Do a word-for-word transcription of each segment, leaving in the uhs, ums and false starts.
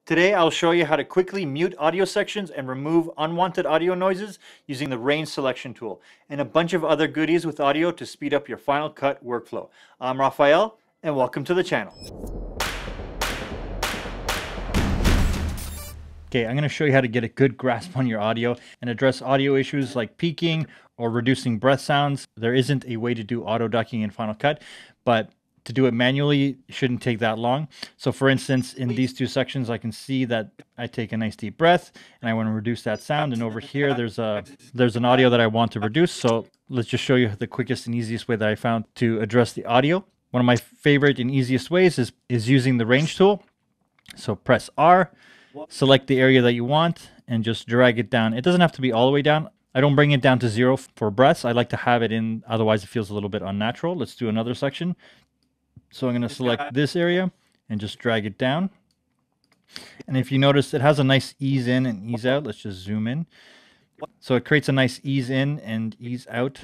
Today I'll show you how to quickly mute audio sections and remove unwanted audio noises using the range selection tool, and a bunch of other goodies with audio to speed up your Final Cut workflow. I'm Rafael, and welcome to the channel. Okay, I'm going to show you how to get a good grasp on your audio and address audio issues like peaking or reducing breath sounds. There isn't a way to do auto ducking in Final Cut, but to do it manually shouldn't take that long. So for instance, in these two sections, I can see that I take a nice deep breath and I want to reduce that sound. And over here, there's a there's an audio that I want to reduce. So let's just show you the quickest and easiest way that I found to address the audio. One of my favorite and easiest ways is, is using the range tool. So press R, select the area that you want, and just drag it down. It doesn't have to be all the way down. I don't bring it down to zero for breaths. I like to have it in, otherwise it feels a little bit unnatural. Let's do another section. So I'm going to select this area and just drag it down. And if you notice, it has a nice ease in and ease out. Let's just zoom in. So it creates a nice ease in and ease out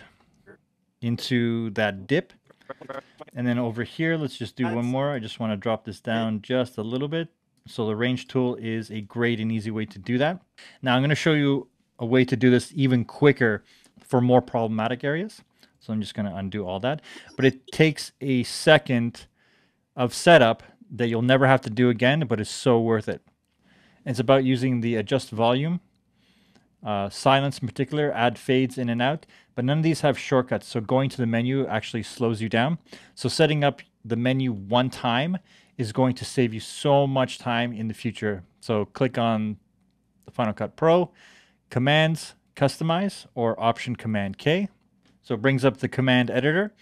into that dip. And then over here, let's just do one more. I just want to drop this down just a little bit. So the range tool is a great and easy way to do that. Now I'm going to show you a way to do this even quicker for more problematic areas. So I'm just going to undo all that. But it takes a second of setup that you'll never have to do again, but it's so worth it. It's about using the adjust volume, uh, silence in particular, add fades in and out, but none of these have shortcuts. So going to the menu actually slows you down. So setting up the menu one time is going to save you so much time in the future. So click on the Final Cut Pro, Commands, Customize, or Option Command K. So it brings up the command editor.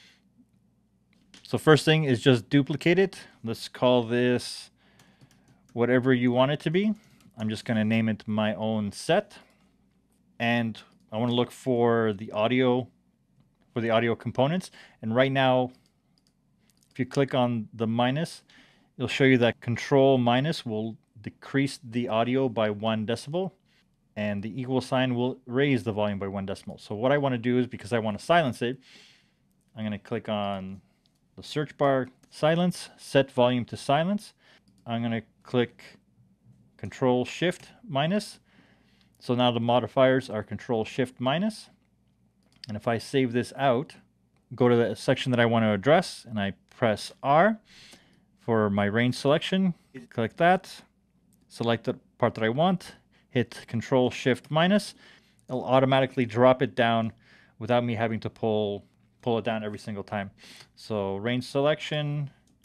So first thing is just duplicate it. Let's call this whatever you want it to be. I'm just going to name it my own set. And I want to look for the audio, for the audio components. And right now, if you click on the minus, it'll show you that control minus will decrease the audio by one decibel. And the equal sign will raise the volume by one decimal. So what I want to do is, because I want to silence it, I'm going to click on the search bar, silence, set volume to silence. I'm going to click Control Shift minus. So now the modifiers are Control Shift minus. And if I save this out, go to the section that I want to address, and I press R for my range selection. Click that, select the part that I want. Hit Control Shift minus. It'll automatically drop it down without me having to pull pull it down every single time. So range selection,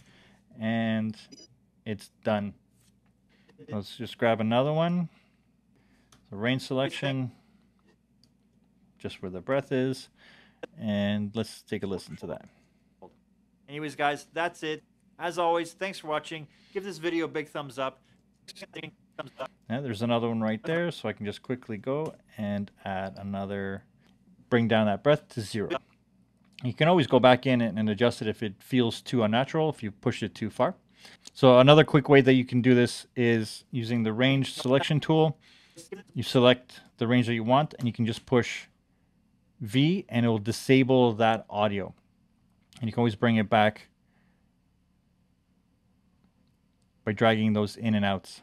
and it's done. Let's just grab another one. So range selection, just where the breath is, and let's take a listen to that. Anyways, guys, that's it. As always, thanks for watching. Give this video a big thumbs up. Yeah, there's another one right there, so I can just quickly go and add another, bring down that breath to zero. You can always go back in and adjust it if it feels too unnatural, if you push it too far. So another quick way that you can do this is using the range selection tool. You select the range that you want, and you can just push V, and it will disable that audio. And you can always bring it back by dragging those in and outs.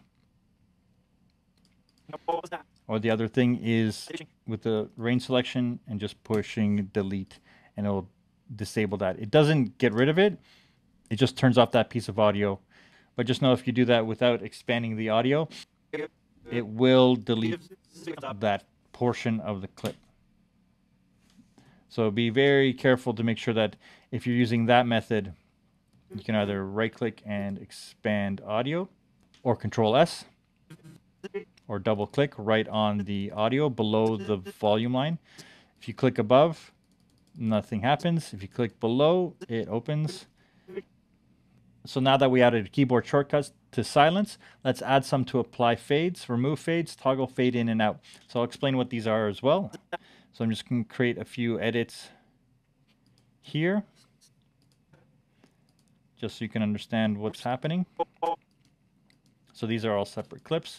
Or the other thing is with the range selection and just pushing delete, and it'll disable that. It doesn't get rid of it, it just turns off that piece of audio. But just know if you do that without expanding the audio, it will delete that portion of the clip. So be very careful to make sure that if you're using that method, you can either right click and expand audio, or Control S, or double click right on the audio below the volume line. If you click above, nothing happens. If you click below, it opens. So now that we added keyboard shortcuts to silence, let's add some to apply fades, remove fades, toggle fade in and out. So I'll explain what these are as well. So I'm just going to create a few edits here, just so you can understand what's happening. So these are all separate clips.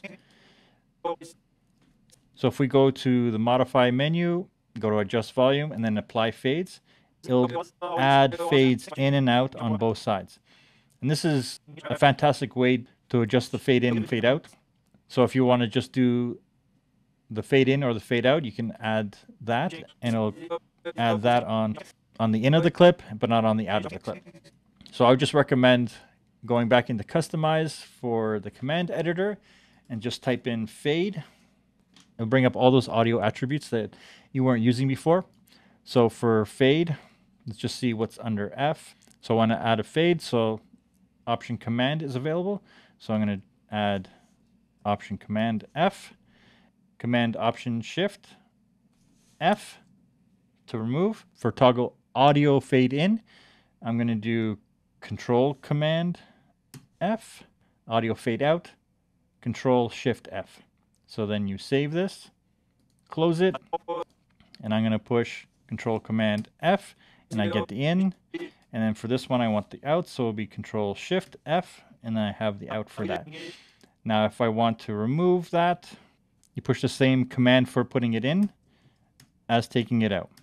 So if we go to the modify menu, go to adjust volume, and then apply fades, it'll add fades in and out on both sides. And this is a fantastic way to adjust the fade in and fade out. So if you want to just do the fade in or the fade out, you can add that, and it'll add that on on the in of the clip, but not on the out of the clip. So I would just recommend going back into customize for the command editor and just type in fade. It'll bring up all those audio attributes that you weren't using before. So for fade, let's just see what's under F. So I want to add a fade, so option command is available. So I'm going to add option command F, command option shift F to remove. For toggle audio fade in, I'm going to do control command F, audio fade out, control shift F. So then you save this, close it, and I'm going to push control command F, and I get the in. And then for this one, I want the out, so it'll be control shift F, and then I have the out for that. Now, if I want to remove that, you push the same command for putting it in as taking it out.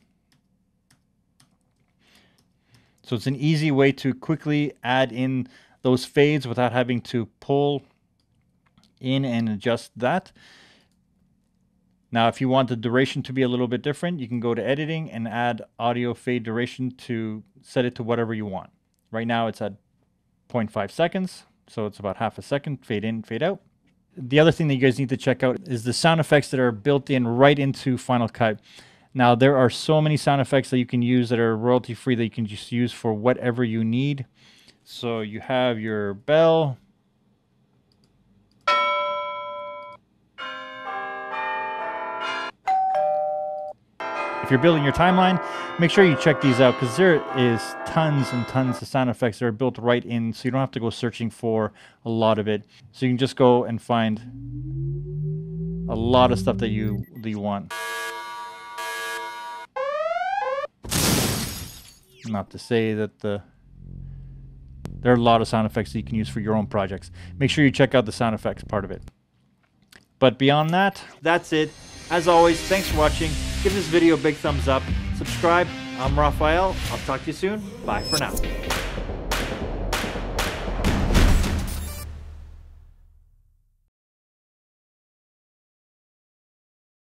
So it's an easy way to quickly add in those fades without having to pull in and adjust that. Now, if you want the duration to be a little bit different, you can go to editing and add audio fade duration to set it to whatever you want. Right now it's at zero point five seconds, so it's about half a second, fade in, fade out. The other thing that you guys need to check out is the sound effects that are built in right into Final Cut. Now, there are so many sound effects that you can use that are royalty free that you can just use for whatever you need. So you have your bell. If you're building your timeline, make sure you check these out because there is tons and tons of sound effects that are built right in, so you don't have to go searching for a lot of it. So you can just go and find a lot of stuff that you, that you want. Not to say that the there are a lot of sound effects that you can use for your own projects. Make sure you check out the sound effects part of it. But beyond that, that's it. As always, thanks for watching. Give this video a big thumbs up. Subscribe. I'm Rafael. I'll talk to you soon. Bye for now.